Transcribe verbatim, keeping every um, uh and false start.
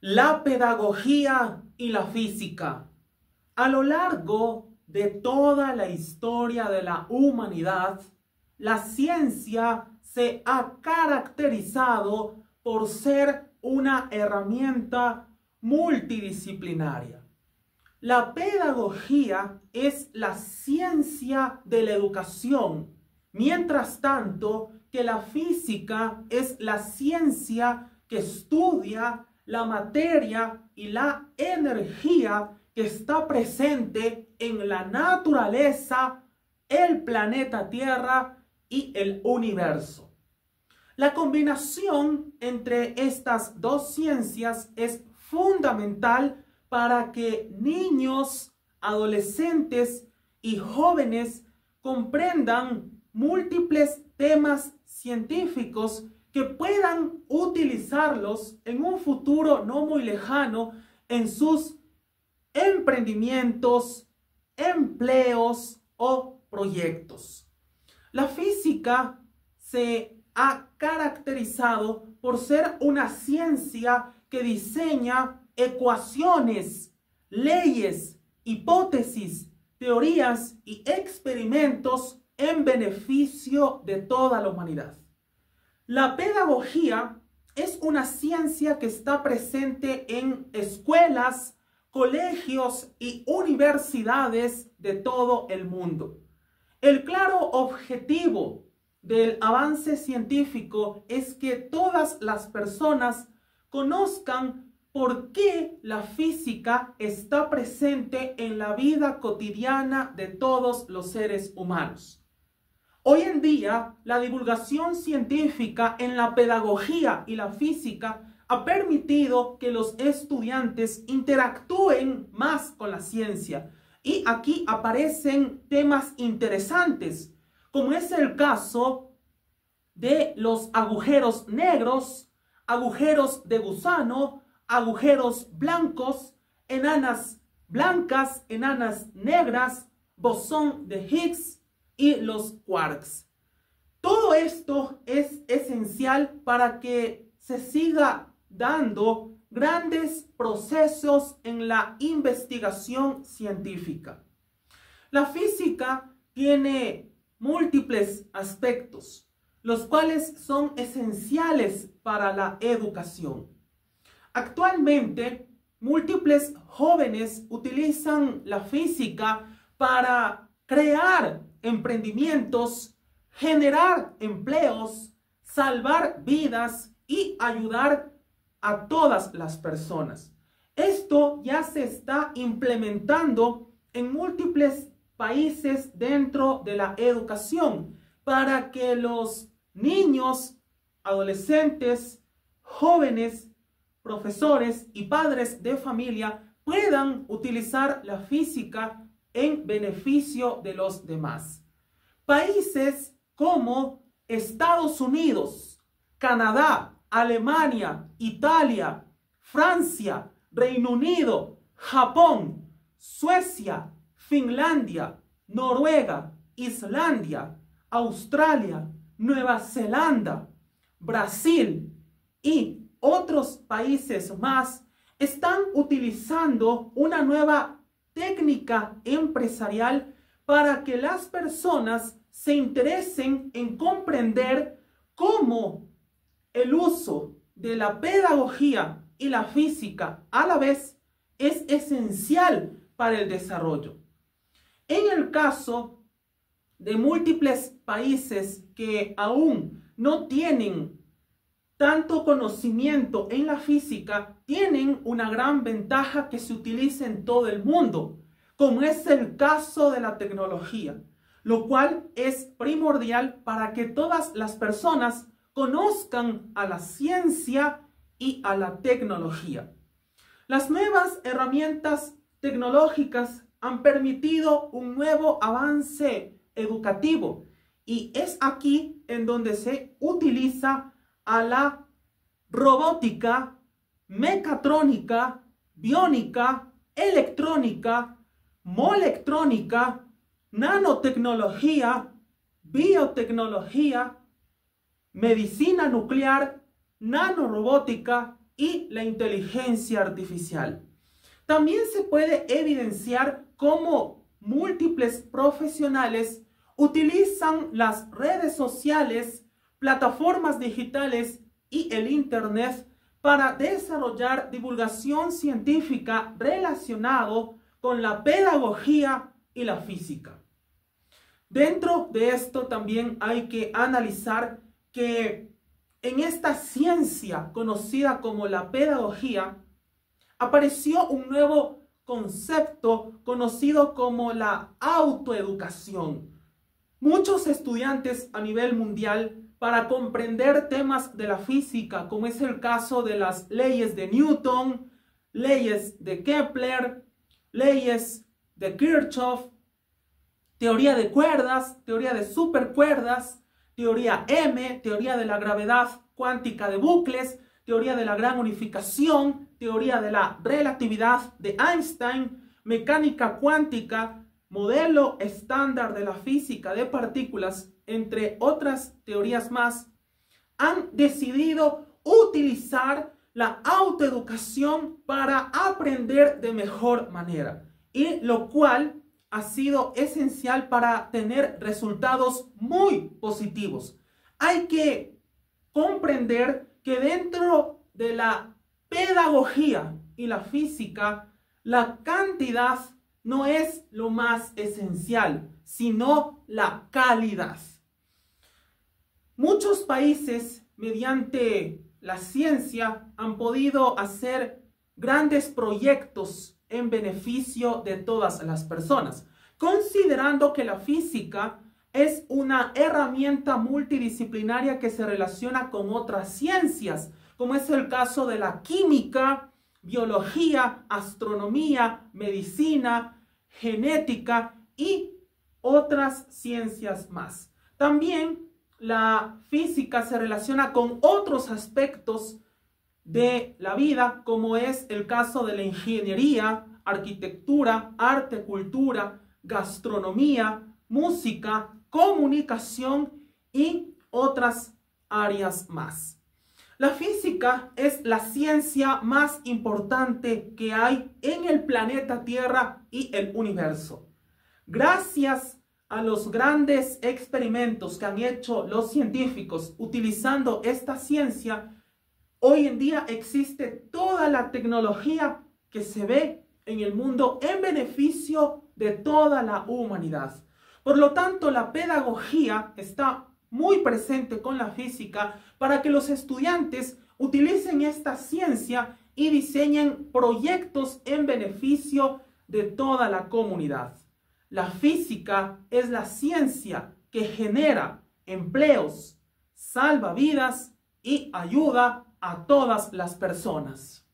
La pedagogía y la física. A lo largo de toda la historia de la humanidad, la ciencia se ha caracterizado por ser una herramienta multidisciplinaria. La pedagogía es la ciencia de la educación, mientras tanto que la física es la ciencia que estudia la materia y la energía que está presente en la naturaleza, el planeta Tierra y el universo. La combinación entre estas dos ciencias es fundamental para que niños, adolescentes y jóvenes comprendan múltiples temas científicos que puedan utilizarlos en un futuro no muy lejano en sus emprendimientos, empleos o proyectos. La física se ha caracterizado por ser una ciencia que diseña ecuaciones, leyes, hipótesis, teorías y experimentos en beneficio de toda la humanidad. La pedagogía es una ciencia que está presente en escuelas, colegios y universidades de todo el mundo. El claro objetivo del avance científico es que todas las personas conozcan por qué la física está presente en la vida cotidiana de todos los seres humanos. Hoy en día, la divulgación científica en la pedagogía y la física ha permitido que los estudiantes interactúen más con la ciencia. Y aquí aparecen temas interesantes, como es el caso de los agujeros negros, agujeros de gusano, agujeros blancos, enanas blancas, enanas negras, bosón de Higgs y los quarks. Todo esto es esencial para que se siga dando grandes procesos en la investigación científica. La física tiene múltiples aspectos, los cuales son esenciales para la educación. Actualmente, múltiples jóvenes utilizan la física para crear emprendimientos, generar empleos, salvar vidas y ayudar a todas las personas. Esto ya se está implementando en múltiples países dentro de la educación para que los niños, adolescentes, jóvenes, profesores y padres de familia puedan utilizar la física en beneficio de los demás. Países como Estados Unidos, Canadá, Alemania, Italia, Francia, Reino Unido, Japón, Suecia, Finlandia, Noruega, Islandia, Australia, Nueva Zelanda, Brasil y otros países más están utilizando una nueva técnica empresarial para que las personas se interesen en comprender cómo el uso de la pedagogía y la física a la vez es esencial para el desarrollo. En el caso de múltiples países que aún no tienen tanto conocimiento en la física, tienen una gran ventaja que se utiliza en todo el mundo, como es el caso de la tecnología, lo cual es primordial para que todas las personas conozcan a la ciencia y a la tecnología. Las nuevas herramientas tecnológicas han permitido un nuevo avance educativo y es aquí en donde se utiliza a la robótica, mecatrónica, biónica, electrónica, molectrónica, nanotecnología, biotecnología, medicina nuclear, nanorobótica, y la inteligencia artificial. También se puede evidenciar cómo múltiples profesionales utilizan las redes sociales, plataformas digitales y el Internet para desarrollar divulgación científica relacionado con la pedagogía y la física. Dentro de esto también hay que analizar que en esta ciencia conocida como la pedagogía apareció un nuevo concepto conocido como la autoeducación. Muchos estudiantes a nivel mundial, para comprender temas de la física, como es el caso de las leyes de Newton, leyes de Kepler, leyes de Kirchhoff, teoría de cuerdas, teoría de supercuerdas, teoría M, teoría de la gravedad cuántica de bucles, teoría de la gran unificación, teoría de la relatividad de Einstein, mecánica cuántica, modelo estándar de la física de partículas, entre otras teorías más, han decidido utilizar la autoeducación para aprender de mejor manera, y lo cual ha sido esencial para tener resultados muy positivos. Hay que comprender que dentro de la pedagogía y la física, la cantidad no es lo más esencial, sino la calidad. Muchos países, mediante la ciencia, han podido hacer grandes proyectos en beneficio de todas las personas, considerando que la física es una herramienta multidisciplinaria que se relaciona con otras ciencias, como es el caso de la química, biología, astronomía, medicina, genética y otras ciencias más. También la física se relaciona con otros aspectos de la vida, como es el caso de la ingeniería, arquitectura, arte, cultura, gastronomía, música, comunicación y otras áreas más. La física es la ciencia más importante que hay en el planeta Tierra y el universo. Gracias a los grandes experimentos que han hecho los científicos utilizando esta ciencia, hoy en día existe toda la tecnología que se ve en el mundo en beneficio de toda la humanidad. Por lo tanto, la pedagogía está muy presente con la física para que los estudiantes utilicen esta ciencia y diseñen proyectos en beneficio de toda la comunidad. La física es la ciencia que genera empleos, salva vidas y ayuda a todas las personas.